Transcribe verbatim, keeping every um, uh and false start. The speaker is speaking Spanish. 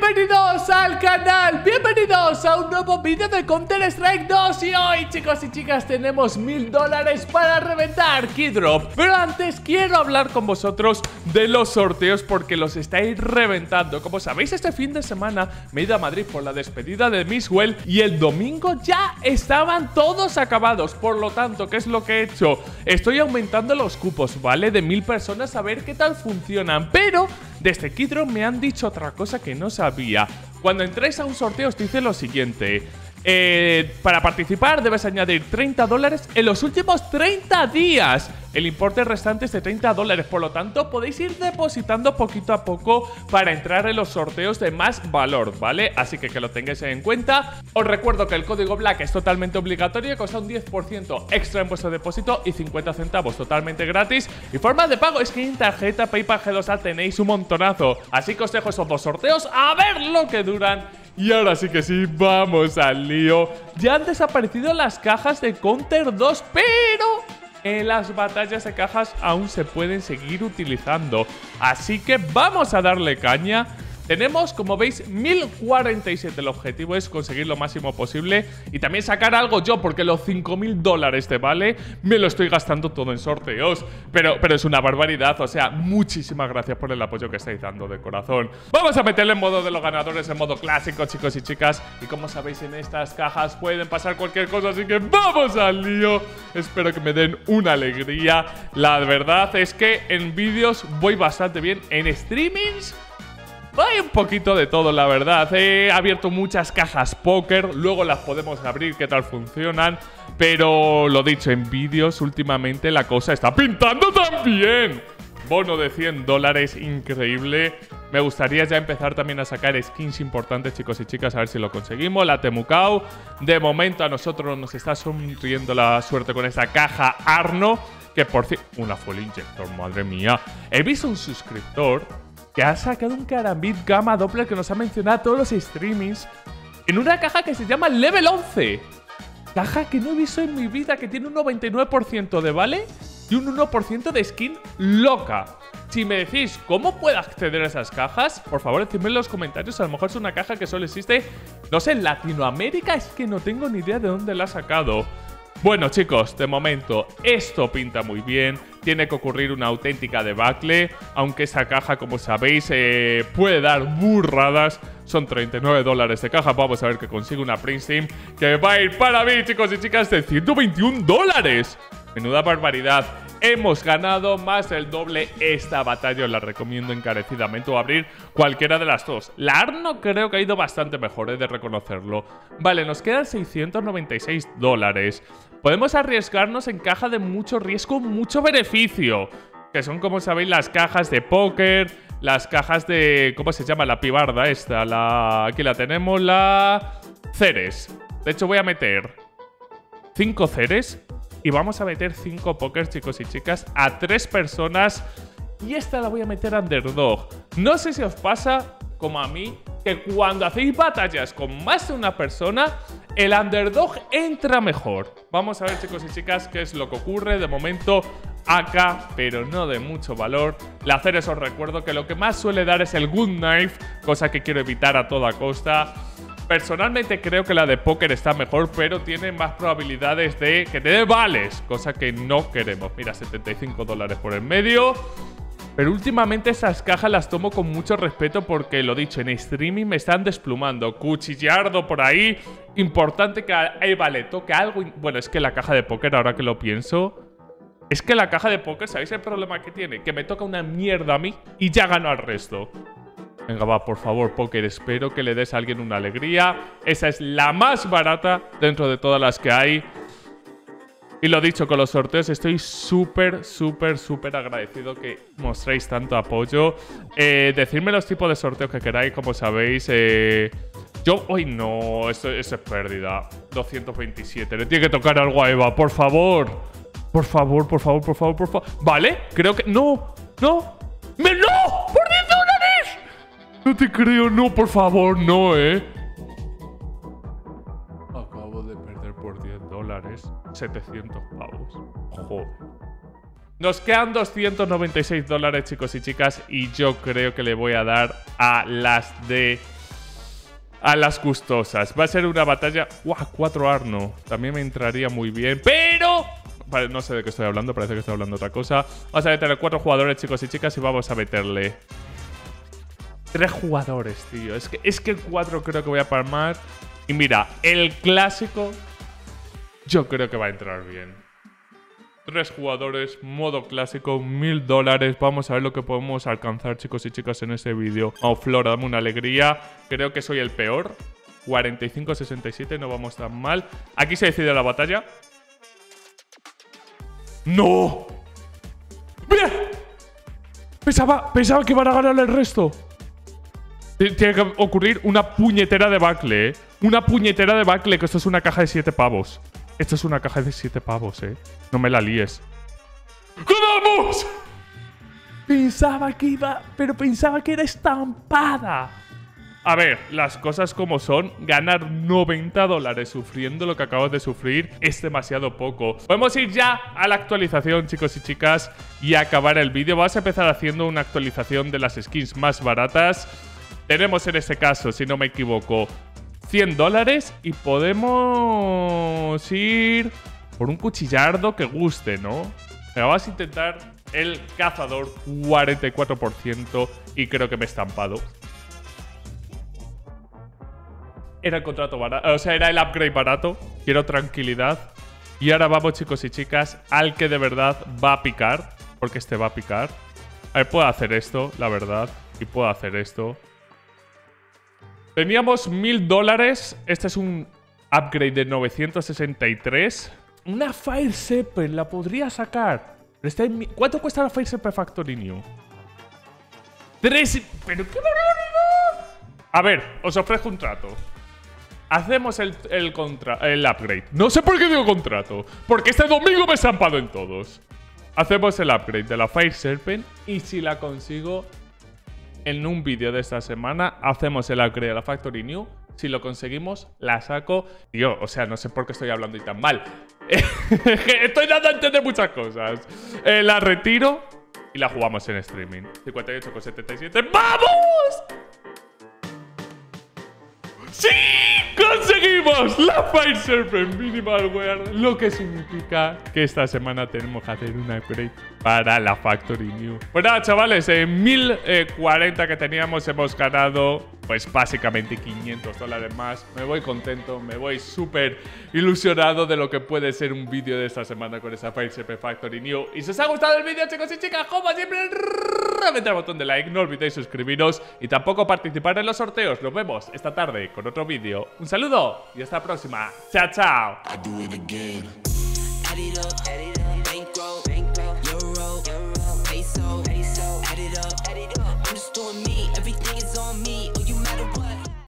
Bienvenidos al canal, bienvenidos a un nuevo vídeo de Counter Strike dos. Y hoy, chicos y chicas, tenemos mil dólares para reventar Keydrop. Pero antes quiero hablar con vosotros de los sorteos porque los estáis reventando. Como sabéis, este fin de semana me he ido a Madrid por la despedida de Mixwell y el domingo ya estaban todos acabados. Por lo tanto, ¿qué es lo que he hecho? Estoy aumentando los cupos, ¿vale? De mil personas a ver qué tal funcionan. Pero desde Keydrop me han dicho otra cosa que no sabía. Cuando entréis a un sorteo os dice lo siguiente: eh, para participar debes añadir treinta dólares en los últimos treinta días. El importe restante es de treinta dólares, por lo tanto podéis ir depositando poquito a poco para entrar en los sorteos de más valor, ¿vale? Así que que lo tengáis en cuenta. Os recuerdo que el código BLACK es totalmente obligatorio, cuesta un diez por ciento extra en vuestro depósito y cincuenta centavos totalmente gratis. Y forma de pago es que en tarjeta PayPal G dos A tenéis un montonazo. Así que os dejo esos dos sorteos a ver lo que duran. Y ahora sí que sí, vamos al lío. Ya han desaparecido las cajas de Counter dos, pero en las batallas de cajas aún se pueden seguir utilizando. Así que vamos a darle caña. Tenemos, como veis, mil cuarenta y siete. El objetivo es conseguir lo máximo posible y también sacar algo yo, porque los cinco mil dólares de vale me lo estoy gastando todo en sorteos. Pero, pero es una barbaridad. O sea, muchísimas gracias por el apoyo que estáis dando de corazón. Vamos a meterle en modo de los ganadores, en modo clásico, chicos y chicas. Y como sabéis, en estas cajas pueden pasar cualquier cosa, así que ¡vamos al lío! Espero que me den una alegría. La verdad es que en vídeos voy bastante bien. En streamings hay un poquito de todo, la verdad. He abierto muchas cajas póker, luego las podemos abrir, qué tal funcionan. Pero lo dicho, en vídeos últimamente la cosa está pintando tan bien. Bono de cien dólares, increíble. Me gustaría ya empezar también a sacar skins importantes, chicos y chicas, a ver si lo conseguimos. La Temucao, de momento a nosotros nos está sonriendo la suerte con esta caja Arno, que por cierto, una full injector, madre mía. He visto un suscriptor que ha sacado un Karambit Gamma Doppler que nos ha mencionado a todos los streamings en una caja que se llama Level once. Caja que no he visto en mi vida, que tiene un noventa y nueve por ciento de vale y un uno por ciento de skin loca. Si me decís cómo puedo acceder a esas cajas, por favor decidme en los comentarios. A lo mejor es una caja que solo existe, no sé, en Latinoamérica. Es que no tengo ni idea de dónde la ha sacado. Bueno, chicos, de momento esto pinta muy bien. Tiene que ocurrir una auténtica debacle, aunque esta caja, como sabéis, eh, puede dar burradas. Son treinta y nueve dólares de caja. Vamos a ver que consigo una Prince Team que va a ir para mí, chicos y chicas, de ciento veintiún dólares. Menuda barbaridad. Hemos ganado más del doble esta batalla. Os la recomiendo encarecidamente, o abrir cualquiera de las dos. La Arno creo que ha ido bastante mejor, he de reconocerlo. Vale, nos quedan seiscientos noventa y seis dólares. Podemos arriesgarnos en caja de mucho riesgo, mucho beneficio, que son, como sabéis, las cajas de póker, las cajas de... ¿cómo se llama? La pibarda esta. La... aquí la tenemos, la... Ceres. De hecho voy a meter cinco Ceres y vamos a meter cinco póker, chicos y chicas, a tres personas. Y esta la voy a meter underdog. No sé si os pasa como a mí, que cuando hacéis batallas con más de una persona, el underdog entra mejor. Vamos a ver, chicos y chicas, qué es lo que ocurre. De momento A K, pero no de mucho valor. La Ceres, os recuerdo que lo que más suele dar es el Good Knife, cosa que quiero evitar a toda costa. Personalmente creo que la de póker está mejor, pero tiene más probabilidades de que te dé vales, cosa que no queremos. Mira, setenta y cinco dólares por el medio. Pero últimamente esas cajas las tomo con mucho respeto porque, lo dicho, en streaming me están desplumando. Cuchillardo por ahí. Importante que ahí vale, toque algo. Bueno, es que la caja de póker, ahora que lo pienso, es que la caja de póker, ¿sabéis el problema que tiene? Que me toca una mierda a mí y ya gano al resto. Venga, va, por favor, póker, espero que le des a alguien una alegría. Esa es la más barata dentro de todas las que hay. Y lo dicho, con los sorteos estoy súper, súper, súper agradecido que mostréis tanto apoyo. Eh, decidme los tipos de sorteos que queráis, como sabéis. Eh, yo, hoy no, esto, esto es pérdida. doscientos veintisiete, le tiene que tocar algo a Eva, por favor. Por favor, por favor, por favor, por favor. Vale, creo que... No, no. ¡Me no! ¡Por diez dólares! No te creo, no, por favor, no, eh. Acabo de perder por diez dólares. setecientos pavos. Joder. Nos quedan doscientos noventa y seis dólares, chicos y chicas. Y yo creo que le voy a dar a las de a las gustosas. Va a ser una batalla... ¡Guau! cuatro Arno. También me entraría muy bien. Pero... Vale, no sé de qué estoy hablando. Parece que estoy hablando de otra cosa. Vamos a meterle cuatro jugadores, chicos y chicas. Y vamos a meterle... Tres jugadores, tío. Es que, es que el cuatro creo que voy a palmar. Y mira, el clásico... Yo creo que va a entrar bien. Tres jugadores, modo clásico, mil dólares. Vamos a ver lo que podemos alcanzar, chicos y chicas, en este vídeo. Oh, Flora, dame una alegría. Creo que soy el peor. cuarenta y cinco a sesenta y siete, no vamos tan mal. Aquí se decide la batalla. ¡No! ¡Mira! Pensaba, pensaba que iban a ganar el resto. Tiene que ocurrir una puñetera debacle, ¿eh? Una puñetera debacle, que esto es una caja de siete pavos. Esto es una caja de siete pavos, ¿eh? No me la líes. ¡Ganamos! Pensaba que iba... Pero pensaba que era estampada. A ver, las cosas como son. Ganar noventa dólares sufriendo lo que acabas de sufrir es demasiado poco. Podemos ir ya a la actualización, chicos y chicas, y acabar el vídeo. Vamos a empezar haciendo una actualización de las skins más baratas. Tenemos en este caso, si no me equivoco, cien dólares y podemos ir por un cuchillardo que guste, ¿no? Pero vamos a intentar el cazador, cuarenta y cuatro por ciento, y creo que me he estampado. Era el contrato barato, o sea, era el upgrade barato. Quiero tranquilidad. Y ahora vamos, chicos y chicas, al que de verdad va a picar, porque este va a picar. A ver, puedo hacer esto, la verdad, y puedo hacer esto. Teníamos mil dólares. Este es un upgrade de novecientos sesenta y tres. Una Fire Serpent la podría sacar. Pero está en mi... ¿Cuánto cuesta la Fire Serpent Factory New? Tres... ¿Pero qué barbaridad? A ver, os ofrezco un trato. Hacemos el, el, contra... el upgrade. No sé por qué digo contrato. Porque este domingo me he estampado en todos. Hacemos el upgrade de la Fire Serpent. Y si la consigo... En un vídeo de esta semana hacemos el upgrade de la Factory New. Si lo conseguimos, la saco. Tío, o sea, no sé por qué estoy hablando y tan mal. Estoy dando a entender muchas cosas. Eh, la retiro y la jugamos en streaming. cincuenta y ocho con setenta y siete. ¡Vamos! ¡Sí! ¡Conseguimos la Fire Serpent Minimalware! Lo que significa que esta semana tenemos que hacer un upgrade para la Factory New. Pues nada, chavales, en mil cuarenta que teníamos hemos ganado pues básicamente quinientos dólares más. Me voy contento, me voy súper ilusionado de lo que puede ser un vídeo de esta semana con esa Fire Serpent Factory New. Y si os ha gustado el vídeo, chicos y chicas, como siempre, reventar el botón de like, no olvidéis suscribiros y tampoco participar en los sorteos. Nos vemos esta tarde con otro vídeo. Un saludo y hasta la próxima. Chao, chao.